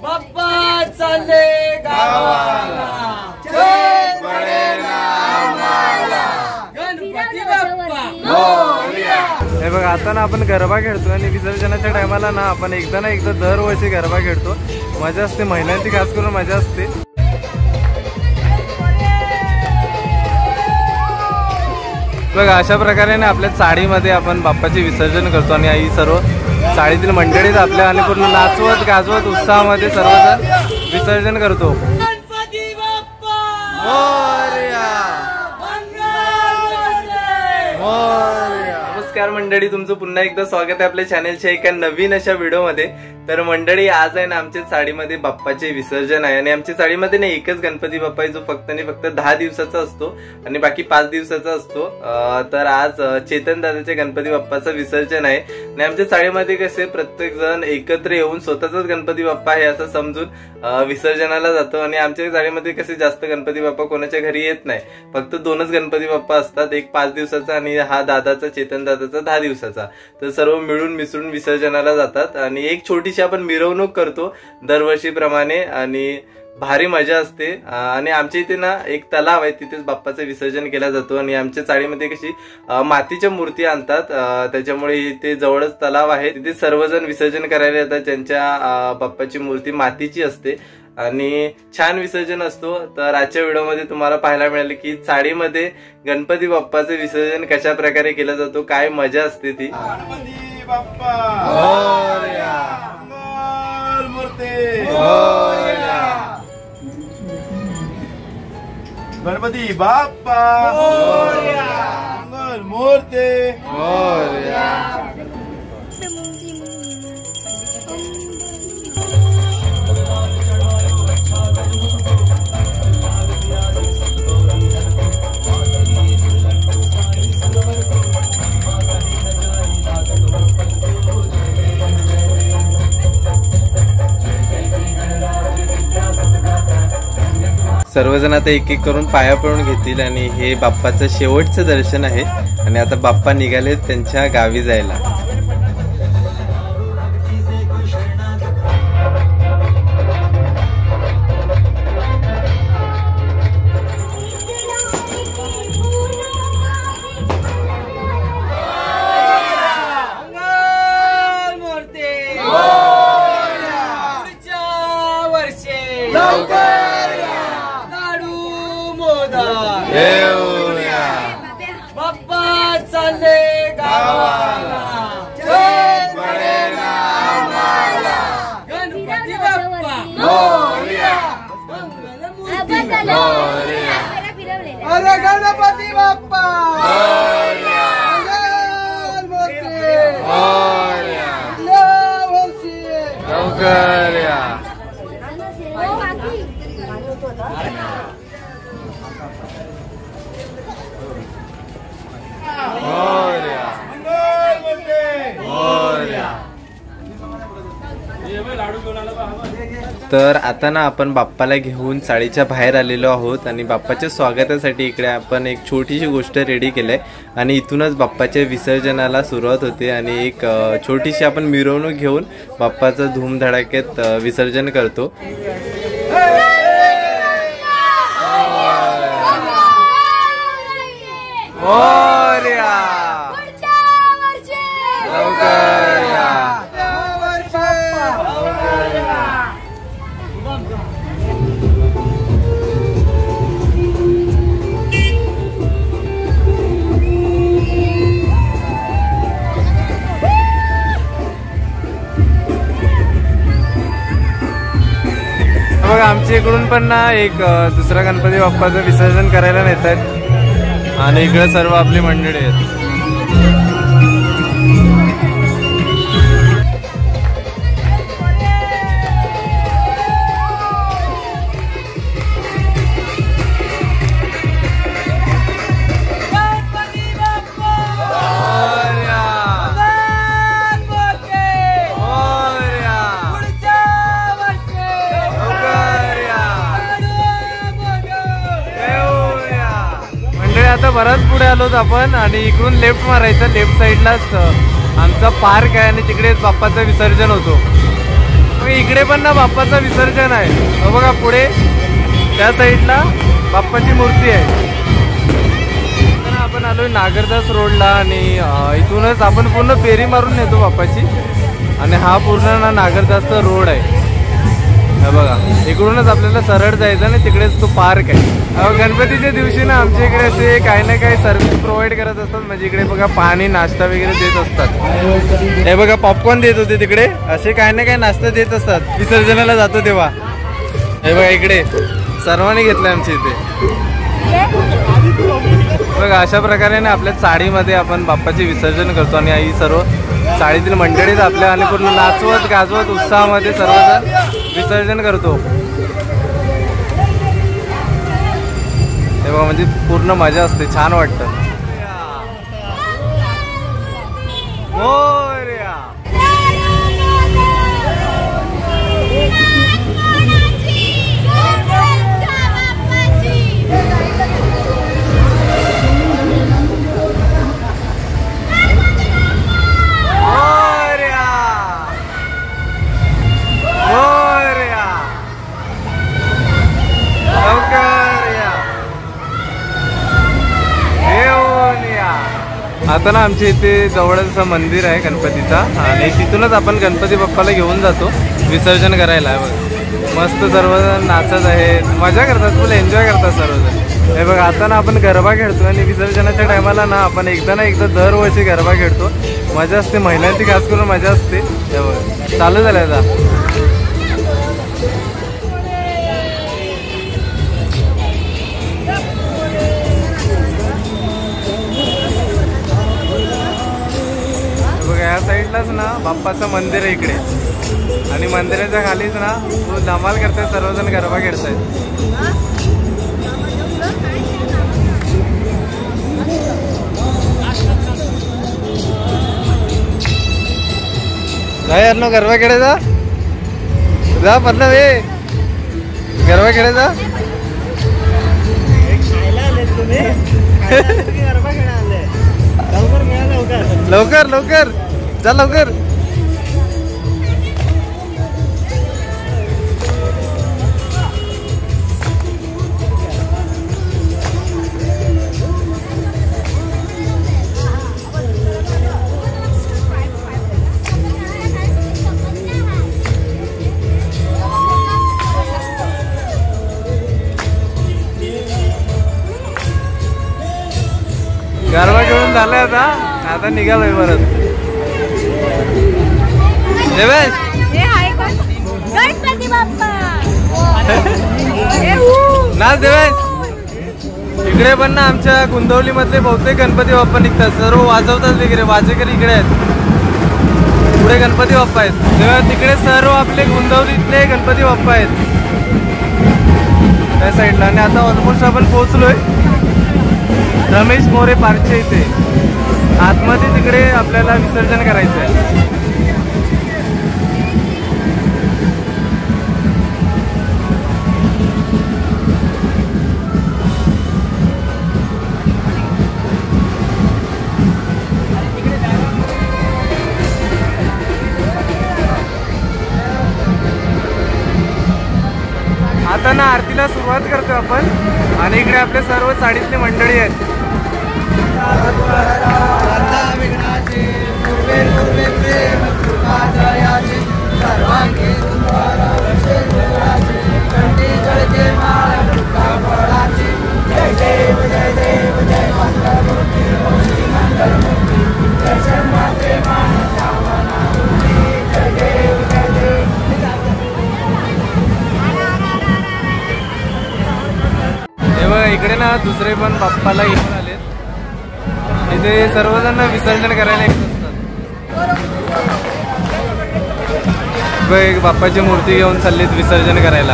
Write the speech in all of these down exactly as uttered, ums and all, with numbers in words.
बाप्पा चालले गावाला, चैन पडेना आम्हाला, गणपती बाप्पा मोरया। हे बघा, आता ना आपण गरबा खेळतो आणि विसर्जनाच्या टायमाला ना आपण एकदा ना एकदा दरवर्षी गरबा खेळतो। मजा असते, महिलांची खास करून मजा असते। बघा, अशा प्रकारे ना आपल्या साडीमध्ये आपण बाप्पाचे विसर्जन करतो आणि ही सर्व साडीतील मंडळीत आपल्या आणि पूर्ण नाचवत गाजवत उत्साहामध्ये सर्वजण विसर्जन करतो। गणपती बाप्पा मोरया, मोरया। नमस्कार मंडळी, तुमचं पुन्हा एकदा स्वागत आहे आपल्या चॅनलच्या एका नवीन अशा व्हिडिओमध्ये। तर मंडळी, आज आहे ना आमच्या साडीमध्ये बाप्पाचे विसर्जन आहे आणि आमच्या साडीमध्ये ना एकच गणपती बाप्पा आहे जो फक्त आणि फक्त दहा दिवसाचा असतो आणि बाकी पाच दिवसाचा असतो। तर आज चेतन दादाच्या गणपती बाप्पाचं विसर्जन आहे आणि आमच्या साडीमध्ये कसे प्रत्येक जण एकत्र येऊन स्वतःचाच गणपती बाप्पा आहे असं समजून विसर्जनाला जातो आणि आमच्या साडीमध्ये कसे जास्त गणपती बाप्पा कोणाच्या घरी येत नाही, फक्त दोनच गणपती बाप्पा असतात, एक पाच दिवसाचा आणि हा दादाचा चेतन दादाचा दहा दिवसाचा। तर सर्व मिळून मिसळून विसर्जनाला जातात आणि एक छोटीशी आपण मिरवणूक करतो दरवर्षीप्रमाणे आणि भारी मजा असते। आणि आमच्या इथे ना एक तलाव आहे, तिथेच बाप्पाचं विसर्जन केलं जातो आणि आमच्या चाळीमध्ये कशी मातीच्या मूर्ती आणतात, त्याच्यामुळे इथे जवळच तलाव आहे, तिथे सर्वजण विसर्जन करायला येतात ज्यांच्या बाप्पाची मूर्ती मातीची असते आणि छान विसर्जन असतो। तर आजच्या व्हिडिओमध्ये तुम्हाला पाहायला मिळालं की साडीमध्ये गणपती बाप्पाचं विसर्जन कशा प्रकारे केलं जातो, काय मजा असते ती। गणपती बाप्पा मोरया, मूर्ती मोरया, गणपती बाप्पा मोरया, मंगल मूर्ती मोरया। सर्वजण आता एक एक करून पाया पडून घेतील आणि हे बाप्पाचं शेवटचं दर्शन आहे आणि आता बाप्पा निघाले त्यांच्या गावी जायला। बाप्पा चालले गावाला, चैन पडेना आम्हाला, गणपती बाप्पा मोरया, मंगलमूर्ती मोरया। अरे गणपती बाप्पा मोरया, मंगलमूर्ती मोरया, लवकर या। तर आता ना आपण बाप्पाला घेऊन साडीच्या बाहेर आलेलो आहोत आणि बाप्पाच्या स्वागतासाठी इकडे आपण एक छोटीशी गोष्ट रेडी केली आहे आणि इथूनच बाप्पाच्या विसर्जनाला सुरुवात होते आणि एक छोटीशी आपण मिरवणूक घेऊन बाप्पाचं धूमधडाक्यात विसर्जन करतो। मोरया, लवकर या। बघा, आमच्या इकडून पण ना एक दुसरा गणपती बाप्पाचं विसर्जन करायला नेतात आणि इकडे सर्व आपली मंडळी आहेत। आता बराच पुढे आलोत आपण आणि इकडून लेफ्ट मारायचं, लेफ्ट साइडलाच आमचा पार्क आहे आणि तिकडेच बाप्पाचं विसर्जन होतो। मग इकडे पण ना बाप्पाचं विसर्जन आहे. बघा पुढे त्या साईडला बाप्पाची मूर्ती आहे. तर आपण आलोय नागरदास रोडला आणि इथूनच आपण पूर्ण फेरी मारून नेतो बाप्पाची. आणि हा पूर्ण ना नागरदासचा रोड आहे. बघा इकडूनच आपल्याला सरळ जायचं आणि तिकडेच तो पार्क आहे. गणपतीच्या दिवशी ना आमच्या इकडे असे काही ना काही सर्व्हिस प्रोव्हाइड करत असतात. म्हणजे इकडे बघा पाणी नाश्ता वगैरे देत असतात. हे बघा पॉपकॉर्न देत होते तिकडे. असे काही ना काही नाश्ता देत असतात विसर्जनाला जातो तेव्हा. हे बघा इकडे सर्वांनी घेतलं आमच्या इथे. बघा अशा प्रकारे ना आपल्या साडीमध्ये आपण बाप्पाचे विसर्जन करतो. आणि ही सर्व साडीतील मंडळीच आपल्या आणि पूर्ण नाचवत गाजवत उत्साहामध्ये सर्वजण विसर्जन करतो. तेव्हा म्हणजे पूर्ण मजा असते, छान वाटतं. मोरया आता ना आमच्या इथे जवळच असं मंदिर आहे गणपतीचा. आणि तिथूनच आपण गणपती बाप्पाला घेऊन जातो विसर्जन करायला. बघ मस्त सर्वजण नाचत आहेत, मजा करतात, फुल एन्जॉय करतात सर्वजण. हे बघा आता ना आपण गरबा खेळतो. आणि विसर्जनाच्या टायमाला ना आपण एकदा ना एकदा दरवर्षी गरबा खेळतो. मजा असते, महिलांची खास करून मजा असते. हे बघा चालू झालं आता. या साईडलाच ना बाप्पाचं मंदिर आहे इकडे. आणि मंदिराच्या खालीच ना तो धमाल करतात, सर्वजण गरबा खेळतायत. काय यार नो गरबा खेळायचा जा पडलं वे गरबा खेळायचा. लवकर लवकर जा लवकर. गरबा खेळून झालंय आता. आता निघालोय परत. देवेश गणपती बाप्पा नाच देवेश. इकडे पण ना आमच्या गुंदवली मधले बहुतेक गणपती बाप्पा निघतात. सर्व वाजवतात वगैरे, वाजेकरी इकडे आहेत. पुढे गणपती बाप्पा आहेत तेव्हा तिकडे सर्व आपले गुंदवलीतले गणपती बाप्पा आहेत त्या साईडला. आणि आता ऑलमोस्ट आपण पोहोचलोय रमेश मोरे पार्कच्या इथे. आतमध्ये तिकडे आपल्याला विसर्जन करायचं आहे. आता ना आरतीला सुरुवात करतो आपण. आणि इकडे आपले सर्व साडीतले मंडळी आहेत. इकडे ना दुसरे पण बाप्पाला घेऊन आले. इथे सर्वजण विसर्जन करायला येत असतात. एक बाप्पाची मूर्ती घेऊन चाललीत विसर्जन करायला.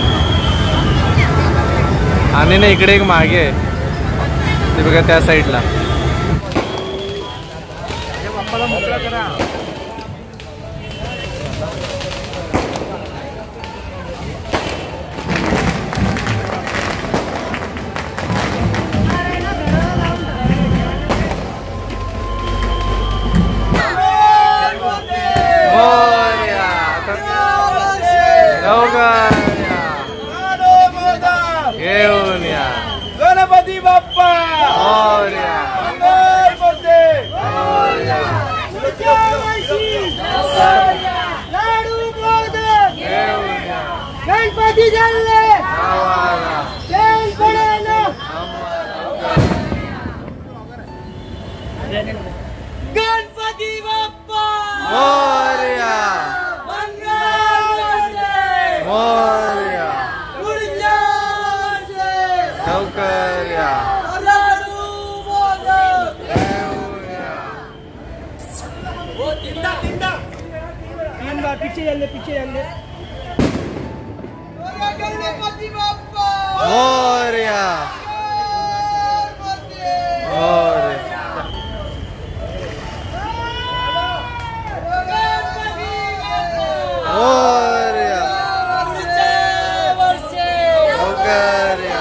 आणि ना इकडे एक मागे आहे ते बघा त्या साईडला. बाप्पाला मोकळा करा. गणपती चालले गावाला चल पडेना गणपती बाप्पा मोरया मंगल वर्षे मोरया पुढच्या वर्षे लवकर या लाडू मोदक येऊया. वो तिंदा तिंदा तीन बार पीछे चल ले पीछे चल ले गणपती बाप्पा मोरया मोरया मोरया लवकर या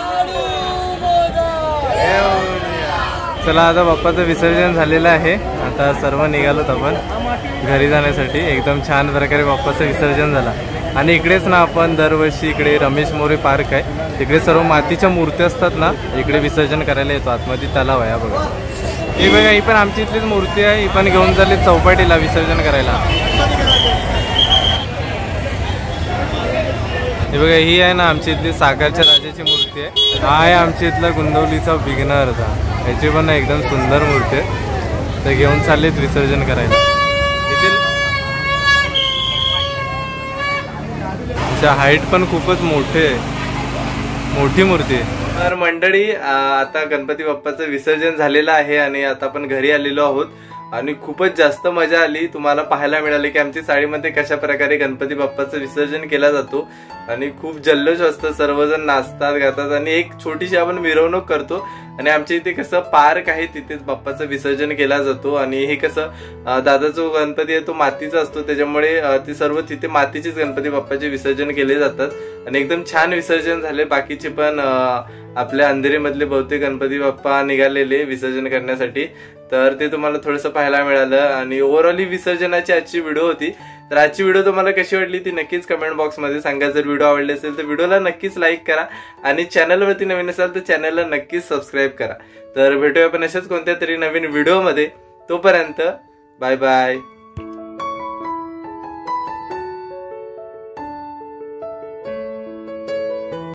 येऊया. चला आता बाप्पाचं विसर्जन झालेलं आहे. आता सर्व निघालोत आपण घरी जाण्यासाठी. एकदम छान प्रकारे बाप्पाचं विसर्जन झालं. आणि इकडेच ना आपण दरवर्षी इकडे रमेश मोरे पार्क आहे, तिकडे सर्व मातीच्या मूर्त्या असतात ना, इकडे विसर्जन करायला येतो. आतमध्ये तलाव आहे बघा. ही बघा, ही पण आमची इथलीच मूर्ती आहे. ही पण घेऊन चालली चौपाटीला विसर्जन करायला. हे बघा, ही आहे ना आमची इथली सागरच्या राजाची मूर्ती आहे. हा आहे आमच्या इथला गुंदवलीचा विघ्नहर्ता. ह्याची पण एकदम सुंदर मूर्ती आहे. ते घेऊन चाललेत विसर्जन करायला. इथे हाईट पण खूपच मोठे आहे, मोठी मूर्ती आहे. तर मंडळी, आता गणपती बाप्पाचं विसर्जन झालेलं आहे आणि आता आपण घरी आलेलो आहोत. आणि खूपच जास्त मजा आली. तुम्हाला पाहायला मिळाले की आमच्या चाळीमध्ये कशा प्रकारे गणपती बाप्पाचं विसर्जन केला जातो. आणि खूप जल्लोष असतं, सर्वजण नाचतात गातात आणि एक छोटीशी आपण मिरवणूक करतो. आणि आमच्या इथे कसं पार्क आहे, तिथेच बाप्पाचं विसर्जन केला जातो. आणि हे कसं दादा जो गणपती आहे तो मातीचा असतो, त्याच्यामुळे ते सर्व तिथे मातीचेच गणपती बाप्पाचे विसर्जन केले जातात. आणि एकदम छान विसर्जन झाले. बाकीचे पण आपल्या अंधेरीमधले बहुतेक गणपती बाप्पा निघालेले विसर्जन करण्यासाठी, तर ते तुम्हाला थोडंसं पाहायला मिळालं. आणि ओव्हरऑल ही विसर्जनाची आजची व्हिडिओ होती. तर आजची व्हिडिओ तुम्हाला कशी वाटली ती नक्कीच कमेंट बॉक्समध्ये सांगा. जर व्हिडिओ आवडली असेल तर व्हिडिओला नक्कीच लाईक करा आणि चॅनलवरती नवीन असाल तर चॅनलला नक्कीच सबस्क्राईब करा. तर भेटूया आपण अशाच कोणत्या तरी नवीन व्हिडिओमध्ये. तोपर्यंत बाय बाय.